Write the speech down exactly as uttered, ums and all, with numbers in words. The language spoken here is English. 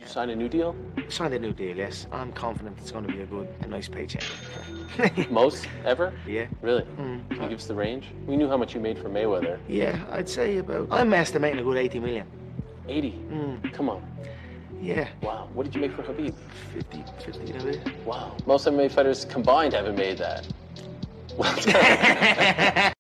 Signed a new deal? Signed a new deal, yes. I'm confident it's going to be a good, a nice paycheck. Most ever? Yeah. Really? Mm. Can you give us the range? We knew how much you made for Mayweather. Yeah, I'd say about, I'm estimating a good eighty million. eighty? Mm. Come on. Yeah. Wow. What did you make for Khabib? fifty, fifty and a bit. Wow. Most M M A fighters combined haven't made that. Well,